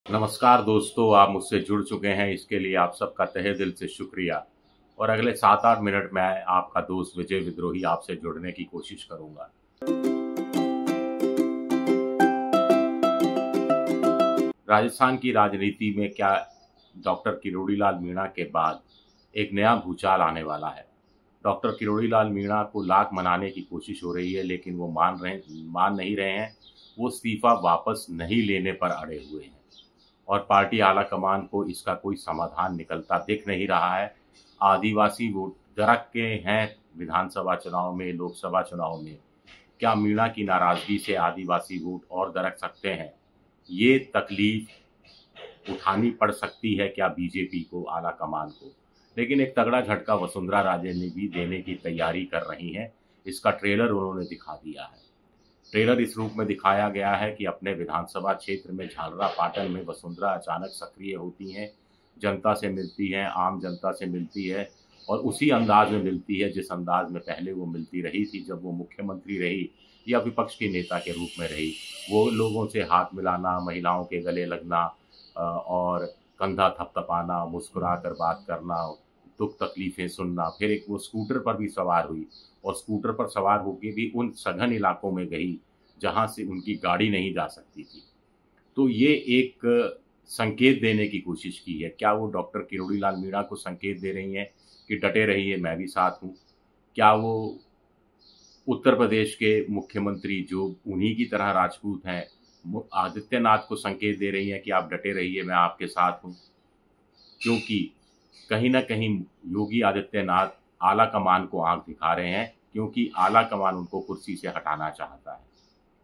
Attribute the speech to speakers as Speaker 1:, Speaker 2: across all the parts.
Speaker 1: नमस्कार दोस्तों, आप मुझसे जुड़ चुके हैं, इसके लिए आप सबका तहे दिल से शुक्रिया। और अगले 7-8 मिनट में आपका दोस्त विजय विद्रोही आपसे जुड़ने की कोशिश करूंगा। राजस्थान की राजनीति में क्या डॉक्टर किरोड़ीलाल मीणा के बाद एक नया भूचाल आने वाला है। डॉक्टर किरोड़ीलाल मीणा को लाख मनाने की कोशिश हो रही है, लेकिन वो मान नहीं रहे हैं। वो इस्तीफा वापस नहीं लेने पर अड़े हुए हैं और पार्टी आलाकमान को इसका कोई समाधान निकलता दिख नहीं रहा है। आदिवासी वोट दरक के हैं विधानसभा चुनाव में, लोकसभा चुनाव में। क्या मीणा की नाराजगी से आदिवासी वोट और दरक सकते हैं? ये तकलीफ उठानी पड़ सकती है क्या बीजेपी को, आलाकमान को? लेकिन एक तगड़ा झटका वसुंधरा राजे ने भी देने की तैयारी कर रही हैं। इसका ट्रेलर उन्होंने दिखा दिया है। ट्रेलर इस रूप में दिखाया गया है कि अपने विधानसभा क्षेत्र में झालरा पाटन में वसुंधरा अचानक सक्रिय होती हैं, जनता से मिलती हैं, आम जनता से मिलती है और उसी अंदाज में मिलती है जिस अंदाज में पहले वो मिलती रही थी जब वो मुख्यमंत्री रही या विपक्ष की नेता के रूप में रही। वो लोगों से हाथ मिलाना, महिलाओं के गले लगना और कंधा थपथपाना, मुस्कुरा कर बात करना, दुख तकलीफ़ें सुनना। फिर एक वो स्कूटर पर भी सवार हुई और स्कूटर पर सवार होकर भी उन सघन इलाकों में गई जहाँ से उनकी गाड़ी नहीं जा सकती थी। तो ये एक संकेत देने की कोशिश की है। क्या वो डॉक्टर किरोड़ीलाल मीणा को संकेत दे रही हैं कि डटे रहिए, मैं भी साथ हूँ? क्या वो उत्तर प्रदेश के मुख्यमंत्री जो उन्हीं की तरह राजपूत हैं, आदित्यनाथ को संकेत दे रही हैं कि आप डटे रहिए, मैं आपके साथ हूँ? क्योंकि कहीं न कहीं योगी आदित्यनाथ आला कमान को आँख दिखा रहे हैं, क्योंकि आला कमान उनको कुर्सी से हटाना चाहता है।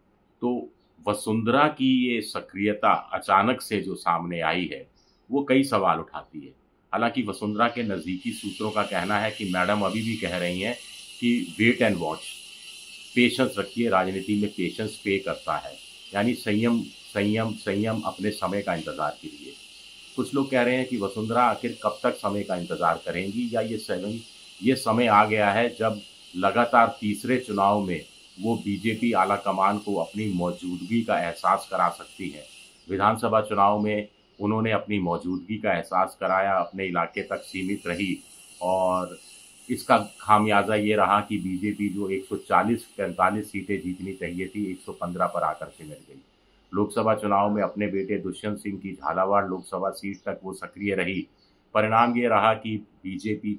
Speaker 1: तो वसुंधरा की ये सक्रियता अचानक से जो सामने आई है, वो कई सवाल उठाती है। हालाँकि वसुंधरा के नज़दीकी सूत्रों का कहना है कि मैडम अभी भी कह रही हैं कि वेट एंड वॉच, पेशेंस रखिए, राजनीति में पेशेंस पे करता है। यानी संयम, संयम, संयम, अपने समय का इंतज़ार कीजिए। कुछ लोग कह रहे हैं कि वसुंधरा आखिर कब तक समय का इंतज़ार करेंगी, या ये समय आ गया है जब लगातार तीसरे चुनाव में वो बीजेपी आलाकमान को अपनी मौजूदगी का एहसास करा सकती है। विधानसभा चुनाव में उन्होंने अपनी मौजूदगी का एहसास कराया, अपने इलाके तक सीमित रही और इसका खामियाजा ये रहा कि बीजेपी जो 140-45 सीटें जीतनी चाहिए थी, 115 पर आकर सिमट गई। लोकसभा चुनाव में अपने बेटे दुष्यंत सिंह की झालावाड़ लोकसभा सीट तक वो सक्रिय रही। परिणाम ये रहा कि बीजेपी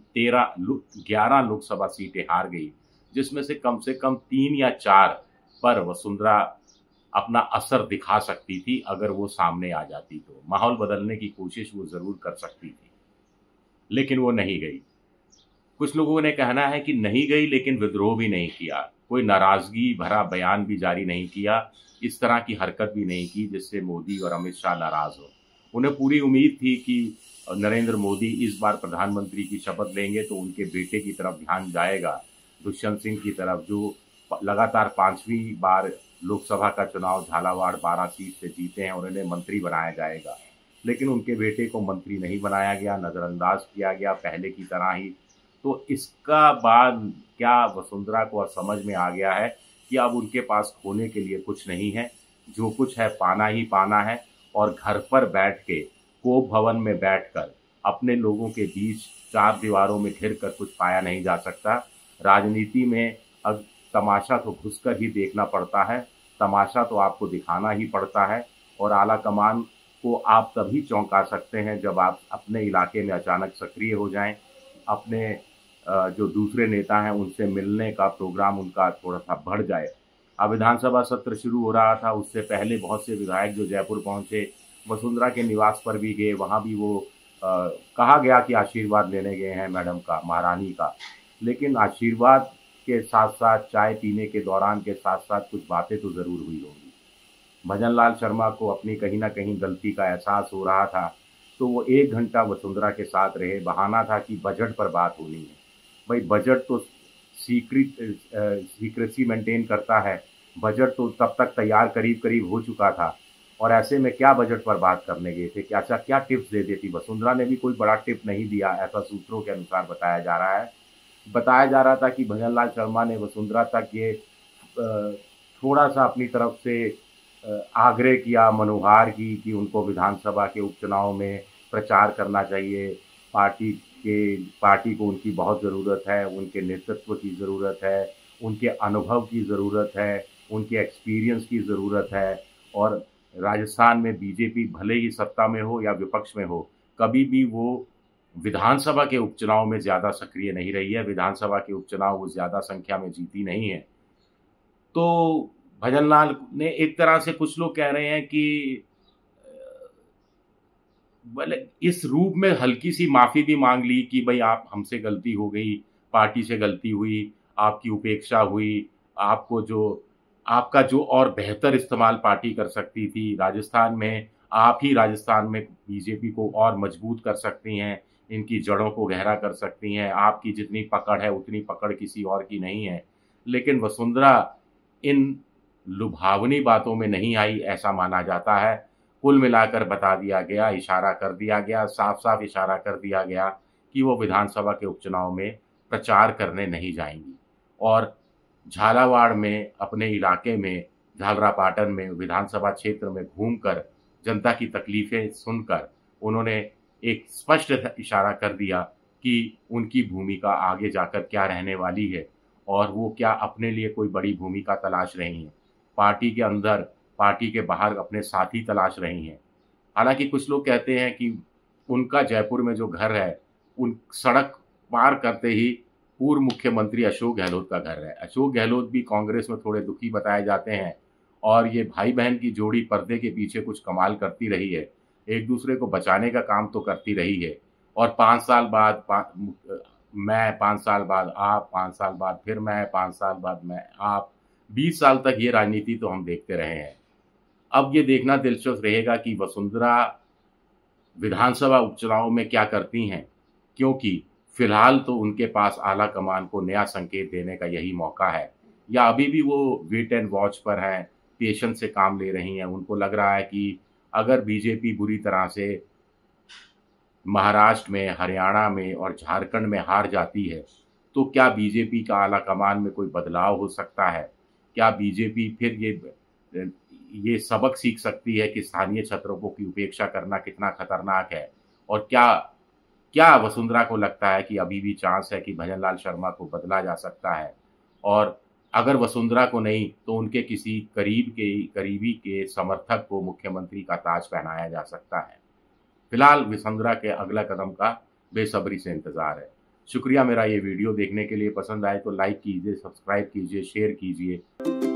Speaker 1: 11 लोकसभा सीटें हार गई, जिसमें से कम 3 या 4 पर वसुंधरा अपना असर दिखा सकती थी अगर वो सामने आ जाती तो। माहौल बदलने की कोशिश वो ज़रूर कर सकती थी, लेकिन वो नहीं गई। कुछ लोगों ने कहना है कि नहीं गई लेकिन विद्रोह भी नहीं किया, कोई नाराज़गी भरा बयान भी जारी नहीं किया, इस तरह की हरकत भी नहीं की जिससे मोदी और अमित शाह नाराज़ हो। उन्हें पूरी उम्मीद थी कि नरेंद्र मोदी इस बार प्रधानमंत्री की शपथ लेंगे तो उनके बेटे की तरफ ध्यान जाएगा, दुष्यंत सिंह की तरफ, जो लगातार 5वीं बार लोकसभा का चुनाव झालावाड़ 12 सीट से जीते हैं और उन्हें मंत्री बनाया जाएगा। लेकिन उनके बेटे को मंत्री नहीं बनाया गया, नज़रअंदाज किया गया पहले की तरह ही। तो इसका बाद क्या वसुंधरा को समझ में आ गया है कि अब उनके पास खोने के लिए कुछ नहीं है, जो कुछ है पाना ही पाना है। और घर पर बैठ के, कोप भवन में बैठकर अपने लोगों के बीच 4 दीवारों में घिर कर कुछ पाया नहीं जा सकता। राजनीति में अब तमाशा तो घुसकर ही देखना पड़ता है, तमाशा तो आपको दिखाना ही पड़ता है। और आला कमान को आप तभी चौंका सकते हैं जब आप अपने इलाके में अचानक सक्रिय हो जाएं, अपने जो दूसरे नेता हैं उनसे मिलने का प्रोग्राम उनका थोड़ा-सा बढ़ जाए। अब विधानसभा सत्र शुरू हो रहा था, उससे पहले बहुत से विधायक जो जयपुर पहुँचे, वसुंधरा के निवास पर भी गए, वहाँ भी वो कहा गया कि आशीर्वाद लेने गए हैं मैडम का, महारानी का। लेकिन आशीर्वाद के साथ-साथ, चाय पीने के दौरान के साथ-साथ कुछ बातें तो ज़रूर हुई होंगी। भजन लाल शर्मा को अपनी कहीं न कहीं गलती का एहसास हो रहा था, तो वो 1 घंटा वसुंधरा के साथ रहे। बहाना था कि बजट पर बात होनी है। भाई बजट तो सीक्रेसी मेंटेन करता है, बजट तो तब तक तैयार करीब-करीब हो चुका था और ऐसे में क्या बजट पर बात करने गए थे? क्या क्या टिप्स दे दी थी? वसुंधरा ने भी कोई बड़ा टिप नहीं दिया, ऐसा सूत्रों के अनुसार बताया जा रहा है। बताया जा रहा था कि भजन लाल शर्मा ने वसुंधरा तक ये थोड़ा-सा अपनी तरफ से आग्रह किया, मनोहार की कि उनको विधानसभा के उपचुनाव में प्रचार करना चाहिए। पार्टी पार्टी को उनकी बहुत ज़रूरत है, उनके नेतृत्व की ज़रूरत है, उनके अनुभव की ज़रूरत है, उनके एक्सपीरियंस की ज़रूरत है। और राजस्थान में बीजेपी भले ही सत्ता में हो या विपक्ष में हो, कभी भी वो विधानसभा के उपचुनाव में ज़्यादा सक्रिय नहीं रही है। विधानसभा के उपचुनाव वो ज़्यादा संख्या में जीती नहीं है। तो भजनलाल ने एक तरह से, कुछ लोग कह रहे हैं कि भले इस रूप में हल्की सी माफ़ी भी मांग ली कि भाई आप हमसे गलती हो गई, पार्टी से गलती हुई, आपकी उपेक्षा हुई, आपको जो आपका जो और बेहतर इस्तेमाल पार्टी कर सकती थी राजस्थान में, आप ही राजस्थान में बीजेपी को और मजबूत कर सकती हैं, इनकी जड़ों को गहरा कर सकती हैं, आपकी जितनी पकड़ है उतनी पकड़ किसी और की नहीं है। लेकिन वसुंधरा इन लुभावनी बातों में नहीं आई, ऐसा माना जाता है। कुल मिलाकर बता दिया गया, इशारा कर दिया गया, साफ-साफ इशारा कर दिया गया कि वो विधानसभा के उपचुनाव में प्रचार करने नहीं जाएँगी। और झालावाड़ में, अपने इलाके में, झालरापाटन में, विधानसभा क्षेत्र में घूमकर जनता की तकलीफ़ें सुनकर उन्होंने एक स्पष्ट इशारा कर दिया कि उनकी भूमिका आगे जाकर क्या रहने वाली है और वो क्या अपने लिए कोई बड़ी भूमिका तलाश रही हैं। पार्टी के अंदर, पार्टी के बाहर अपने साथी तलाश रही हैं। हालाँकि कुछ लोग कहते हैं कि उनका जयपुर में जो घर है, उन सड़क पार करते ही पूर्व मुख्यमंत्री अशोक गहलोत का घर है। अशोक गहलोत भी कांग्रेस में थोड़े दुखी बताए जाते हैं और ये भाई-बहन की जोड़ी पर्दे के पीछे कुछ कमाल करती रही है। एक-दूसरे को बचाने का काम तो करती रही है और 5 साल बाद मैं, 5 साल बाद आप, 5 साल बाद फिर मैं, 5 साल बाद मैं, आप, 20 साल तक ये राजनीति तो हम देखते रहे हैं। अब ये देखना दिलचस्प रहेगा कि वसुंधरा विधानसभा उपचुनाव में क्या करती हैं, क्योंकि फिलहाल तो उनके पास आला कमान को नया संकेत देने का यही मौका है। या अभी भी वो वेट एंड वॉच पर हैं, पेशेंस से काम ले रही हैं। उनको लग रहा है कि अगर बीजेपी बुरी तरह से महाराष्ट्र में, हरियाणा में और झारखंड में हार जाती है, तो क्या बीजेपी का आला-कमान में कोई बदलाव हो सकता है? क्या बीजेपी फिर ये सबक सीख सकती है कि स्थानीय छत्रों की उपेक्षा करना कितना खतरनाक है? और क्या क्या वसुंधरा को लगता है कि अभी भी चांस है कि भजनलाल शर्मा को बदला जा सकता है? और अगर वसुंधरा को नहीं, तो उनके किसी करीबी के समर्थक को मुख्यमंत्री का ताज पहनाया जा सकता है। फिलहाल वसुंधरा के अगला कदम का बेसब्री से इंतज़ार है। शुक्रिया मेरा ये वीडियो देखने के लिए। पसंद आए तो लाइक कीजिए, सब्सक्राइब कीजिए, शेयर कीजिए।